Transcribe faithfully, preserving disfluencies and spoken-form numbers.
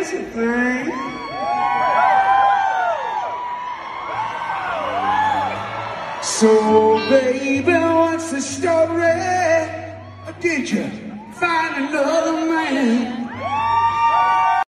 crazy thing. So, baby, what's the story? Or did you find another man?